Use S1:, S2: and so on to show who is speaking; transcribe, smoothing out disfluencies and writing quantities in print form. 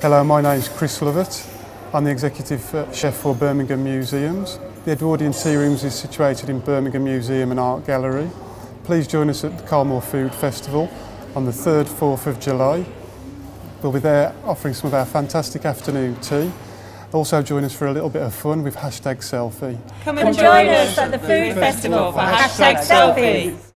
S1: Hello, my name's Chris Lovett. I'm the Executive Chef for Birmingham Museums. The Edwardian Tea Rooms is situated in Birmingham Museum and Art Gallery. Please join us at the Colmore Food Festival on the 3rd, 4th of July. We'll be there offering some of our fantastic afternoon tea. Also join us for a little bit of fun with #selfie.
S2: Come and join us at the Food Festival for #selfies.